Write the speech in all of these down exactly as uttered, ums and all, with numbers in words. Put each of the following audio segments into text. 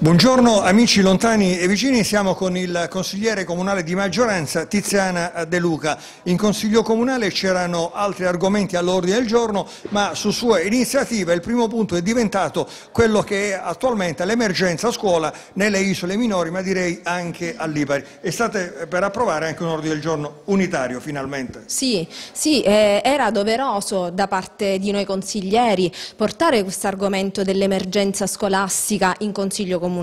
Buongiorno amici lontani e vicini, siamo con il consigliere comunale di maggioranza Tiziana De Luca. In consiglio comunale c'erano altri argomenti all'ordine del giorno, ma su sua iniziativa il primo punto è diventato quello che è attualmente l'emergenza scuola nelle isole minori, ma direi anche a Lipari. E state per approvare anche un ordine del giorno unitario finalmente. Sì, sì eh, era doveroso da parte di noi consiglieri portare questo argomento dell'emergenza scolastica in consiglio comunale.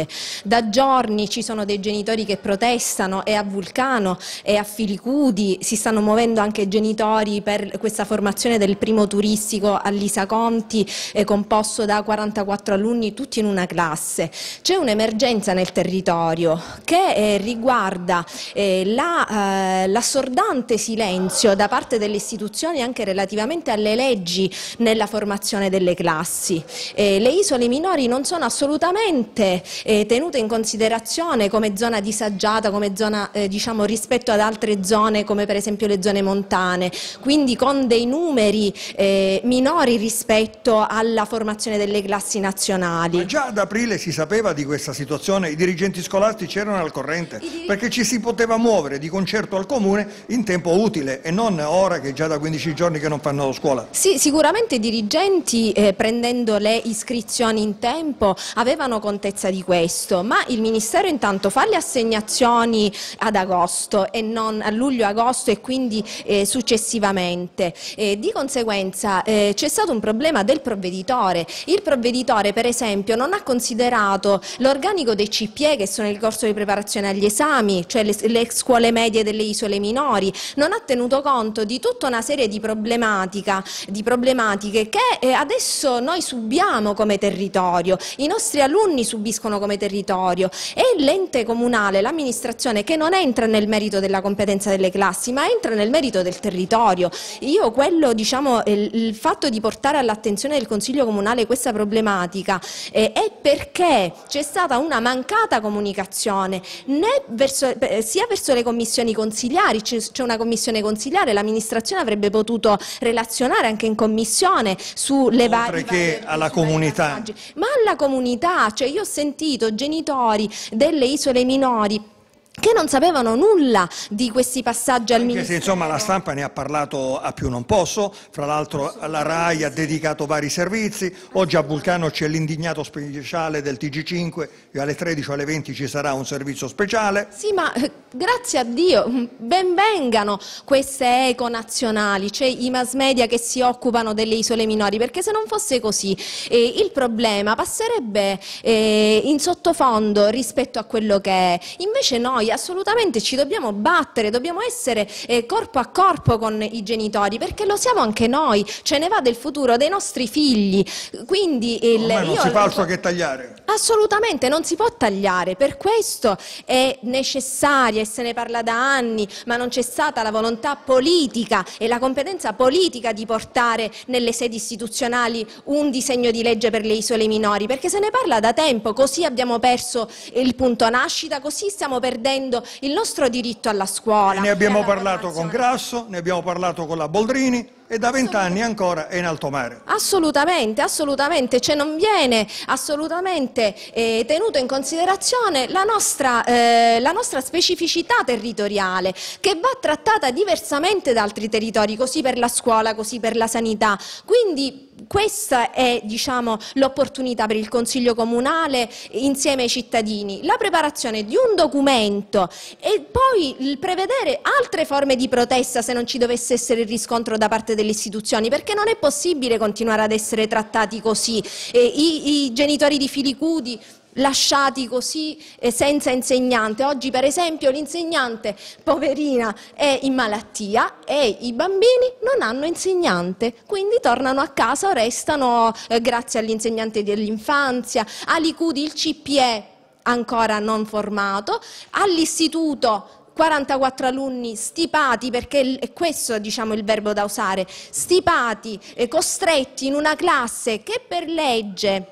Da giorni ci sono dei genitori che protestano e a Vulcano e a Filicudi si stanno muovendo anche genitori per questa formazione del primo turistico all'Isa Conti eh, composto da quarantaquattro alunni tutti in una classe. C'è un'emergenza nel territorio che eh, riguarda eh, la, eh, l'assordante silenzio da parte delle istituzioni anche relativamente alle leggi nella formazione delle classi. Eh, le isole minori non sono assolutamente Eh, tenute in considerazione come zona disagiata, come zona eh, diciamo rispetto ad altre zone come per esempio le zone montane, quindi con dei numeri eh, minori rispetto alla formazione delle classi nazionali. Ma già ad aprile si sapeva di questa situazione, i dirigenti scolastici erano al corrente, dir- perché ci si poteva muovere di concerto al comune in tempo utile e non ora che già da quindici giorni che non fanno scuola. Sì, sicuramente i dirigenti eh, prendendo le iscrizioni in tempo avevano contezza di questo, ma il Ministero intanto fa le assegnazioni ad agosto e non a luglio-agosto e quindi eh, successivamente. Eh, di conseguenza eh, c'è stato un problema del provveditore. Il provveditore per esempio non ha considerato l'organico dei C P E che sono il corso di preparazione agli esami, cioè le, le scuole medie delle isole minori, non ha tenuto conto di tutta una serie di, problematica, di problematiche che eh, adesso noi subiamo come territorio, i nostri alunni subiscono come territorio e l'ente comunale, l'amministrazione che non entra nel merito della competenza delle classi ma entra nel merito del territorio. Io quello diciamo il, il fatto di portare all'attenzione del Consiglio comunale questa problematica eh, è perché c'è stata una mancata comunicazione né verso, eh, sia verso le commissioni consigliari, c'è, c'è una commissione consigliare, l'amministrazione avrebbe potuto relazionare anche in commissione sulle varie oltre che alla comunità, ma alla comunità, cioè io ho sentito genitori delle isole minori che non sapevano nulla di questi passaggi al Ministero. Se, insomma, la stampa ne ha parlato a più non posso, fra l'altro la RAI ha dedicato vari servizi, oggi a Vulcano c'è l'indignato speciale del T G cinque e alle tredici o alle venti ci sarà un servizio speciale. Sì, ma eh, grazie a Dio, ben vengano queste eco nazionali, cioè i mass media che si occupano delle isole minori, perché se non fosse così eh, il problema passerebbe eh, in sottofondo rispetto a quello che è. Invece noi assolutamente ci dobbiamo battere, dobbiamo essere eh, corpo a corpo con i genitori, perché lo siamo anche noi, ce ne va del futuro dei nostri figli. Quindi il, Ormai non io, si fa altro che tagliare. Assolutamente, non si può tagliare, per questo è necessaria e se ne parla da anni, ma non c'è stata la volontà politica e la competenza politica di portare nelle sedi istituzionali un disegno di legge per le isole minori, perché se ne parla da tempo, così abbiamo perso il punto nascita, così stiamo perdendo il nostro diritto alla scuola. E ne abbiamo parlato con Grasso, ne abbiamo parlato con la Boldrini e da vent'anni ancora è in alto mare. Assolutamente, assolutamente, cioè non viene assolutamente eh, tenuto in considerazione la nostra, eh, la nostra specificità territoriale che va trattata diversamente da altri territori, così per la scuola, così per la sanità. Quindi questa è diciamo, l'opportunità per il Consiglio Comunale insieme ai cittadini, la preparazione di un documento e poi il prevedere altre forme di protesta se non ci dovesse essere il riscontro da parte delle istituzioni, perché non è possibile continuare ad essere trattati così. Eh, i, i genitori di Filicudi lasciati così eh, senza insegnante. Oggi per esempio l'insegnante poverina è in malattia e i bambini non hanno insegnante, quindi tornano a casa o restano eh, grazie all'insegnante dell'infanzia. A Licudi il C P E ancora non formato, all'istituto quarantaquattro alunni stipati, perché è questo diciamo il verbo da usare, stipati, eh, costretti in una classe che per legge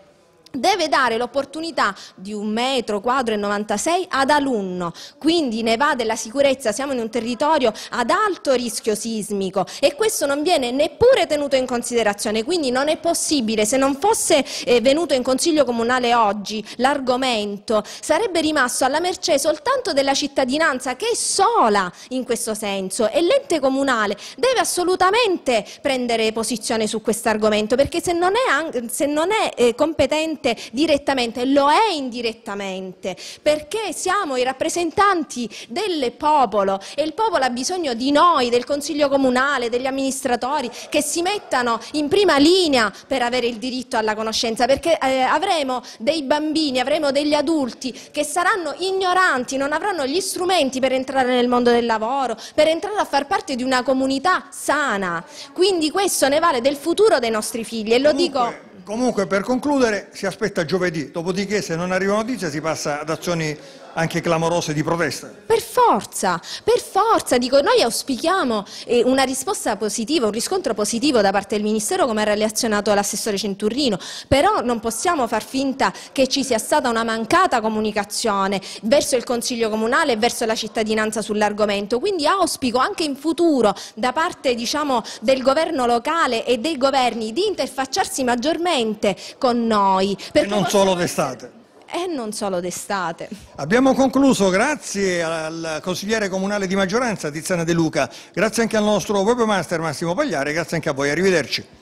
deve dare l'opportunità di un metro quadro e novantasei ad alunno, quindi ne va della sicurezza, siamo in un territorio ad alto rischio sismico e questo non viene neppure tenuto in considerazione, quindi non è possibile, se non fosse eh, venuto in Consiglio Comunale oggi l'argomento sarebbe rimasto alla mercé soltanto della cittadinanza che è sola in questo senso e l'ente comunale deve assolutamente prendere posizione su questo argomento, perché se non è, se non è eh, competente direttamente, lo è indirettamente, perché siamo i rappresentanti del popolo e il popolo ha bisogno di noi, del Consiglio Comunale, degli amministratori che si mettano in prima linea per avere il diritto alla conoscenza, perché eh, avremo dei bambini, avremo degli adulti che saranno ignoranti, non avranno gli strumenti per entrare nel mondo del lavoro, per entrare a far parte di una comunità sana, quindi questo ne vale del futuro dei nostri figli e lo Comunque... dico. Comunque, per concludere, si aspetta giovedì, dopodiché se non arriva notizia si passa ad azioni anche clamorose di protesta. Per forza, per forza, dico, noi auspichiamo eh, una risposta positiva, un riscontro positivo da parte del Ministero come ha relazionato l'assessore Centurrino, però non possiamo far finta che ci sia stata una mancata comunicazione verso il Consiglio Comunale e verso la cittadinanza sull'argomento, quindi auspico anche in futuro da parte, diciamo, del governo locale e dei governi di interfacciarsi maggiormente con noi. E non solo d'estate. E non solo d'estate. Abbiamo concluso, grazie al consigliere comunale di maggioranza Tiziana De Luca, grazie anche al nostro webmaster Massimo Pagliare, grazie anche a voi, arrivederci.